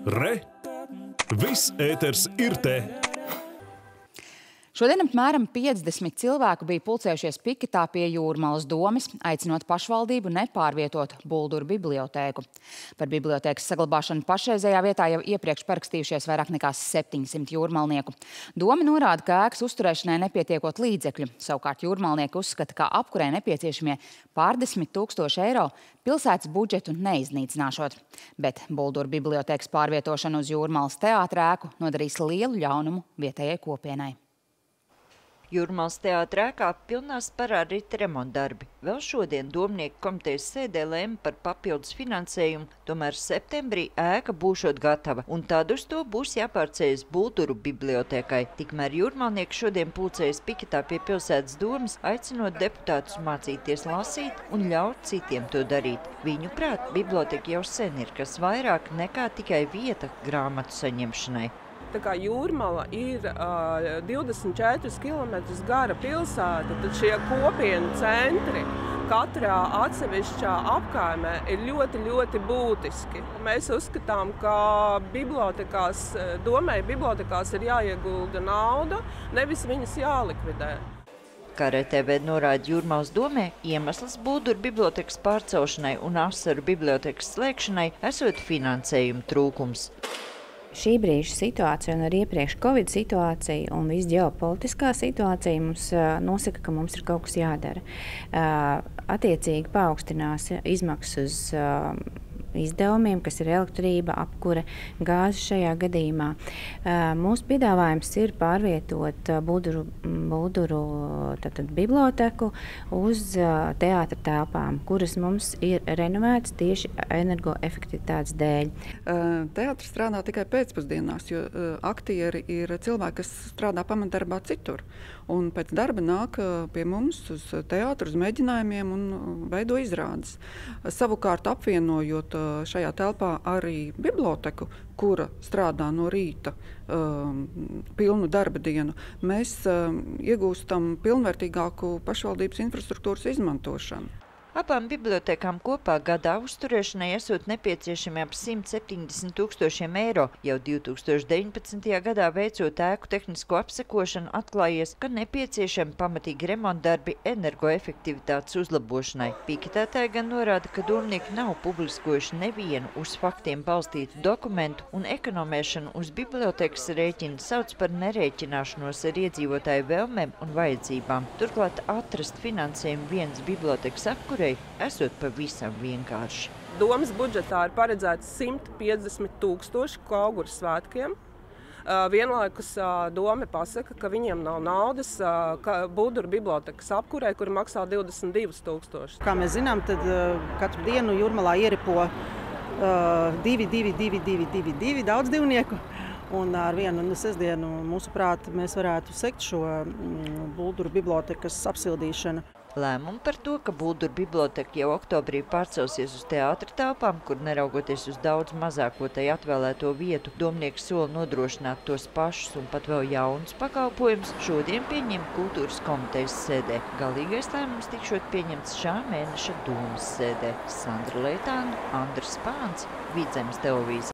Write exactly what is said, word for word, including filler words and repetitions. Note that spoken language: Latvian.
Re! Viss ēters ir te! Šodien apmēram piecdesmit cilvēku bija pulcējušies piketā pie Jūrmalas domes, aicinot pašvaldību nepārvietot Bulduru bibliotēku. Par bibliotēkas saglabāšanu pašreizējā vietā jau iepriekš parakstījušies vairāk nekā septiņsimt jūrmalnieku. Doma norāda, ka ēkas uzturēšanai nepietiekot līdzekļu. Savukārt jūrmalnieki uzskata, ka apkurei nepieciešamie pārdesmit tūkstoši eiro pilsētas budžetu neiznīcināšot. Bet Bulduru bibliotēkas pārvietošana uz Jūrmalas teātra ēku nodarīs lielu ļaunumu vietējai kopienai. Jūrmalas teātra ēkā pilnā sparā rit remontdarbi. Vēl šodien domnieku komitejas sēdē lēma par papildus finansējumu, tomēr septembrī ēka būšot gatava, un tad uz to būs jāpārceļas Bulduru bibliotēkai. Tikmēr jūrmalnieki šodien pulcējas piketā pie pilsētas domes, aicinot deputātus mācīties lasīt un ļaut citiem to darīt. Viņu prāt, biblioteka jau sen ir kas vairāk nekā tikai vieta grāmatu saņemšanai. Tā kā Jūrmala ir uh, divdesmit četrus kilometrus gara pilsēta, tad šie kopienu centri katrā atsevišķā apkaimē ir ļoti, ļoti būtiski. Mēs uzskatām, ka bibliotekās, domē bibliotekās ir jāiegulda nauda, nevis viņas jālikvidē. Kā R T V norāda Jūrmalas domē, iemesls Bulduru bibliotekas pārcelšanai un Asaru bibliotekas slēgšanai esot finansējuma trūkums. Šī brīža situācija un arī iepriekš Covid situācija un viss ģeopolitiskā situācija mums nosaka, ka mums ir kaut kas jādara. Attiecīgi paaugstinās izmaksas uz izdevumiem, kas ir elektrība, apkure, gāze šajā gadījumā. Mūsu piedāvājums ir pārvietot Bulduru, Bulduru tātad, biblioteku uz teātra telpām, kuras mums ir renovētas tieši energoefektivitātes dēļ. Teātris strādā tikai pēcpusdienās, jo aktieri ir cilvēki, kas strādā pamatdarbā citur. Un pēc darba nāk pie mums uz teātru, uz mēģinājumiem un veido izrādes. Savukārt apvienojot šajā telpā arī biblioteku, kura strādā no rīta um, pilnu darba dienu, mēs um, iegūstam pilnvērtīgāku pašvaldības infrastruktūras izmantošanu. Abām bibliotekām kopā gadā uzturēšanai esot nepieciešami ap simt septiņdesmit tūkstošiem eiro. Jau divi tūkstoši deviņpadsmitajā gadā veicot ēku tehnisko apsekošanu atklājies, ka nepieciešami pamatīgi remontdarbi energoefektivitātes uzlabošanai. Piketētāji gan norāda, ka domnieki nav publiskojuši nevienu uz faktiem balstītu dokumentu un ekonomēšanu uz bibliotekas rēķina sauc par nerēķināšanos ar iedzīvotāju vēlmēm un vajadzībām. Turklāt atrast finansējumu vienas bibliotekas apkurē esot pavisam vienkārši. Domas budžetā ir paredzēts simt piecdesmit tūkstoši Kauguras svētkiem. Vienlaikus dome pasaka, ka viņiem nav naudas Bulduru bibliotekas apkurē, kur maksā divdesmit divus tūkstošus. Kā mēs zinām, tad katru dienu Jūrmalā ieripo divi, divi, divi, divi, divi, divi daudz dzīvnieku. Un ar vienu nu, sestdienu, mūsuprāt, mēs varētu sekt šo Bulduru bibliotekas apsildīšanu. Lēmumu par to, ka Bulduru biblioteka jau oktobrī pārcelsies uz teātra telpām, kur neraugoties uz daudz mazāko tai atvēlēto vietu, domnieki sola nodrošināt tos pašus un pat vēl jaunus pakalpojumus, šodien pieņem kultūras komitejas sēdē. Galīgais lēmums tikšot pieņemts šā mēneša domas sēdē. Sandra Leitāna, Andris Pāns, Vidzemes televīzija.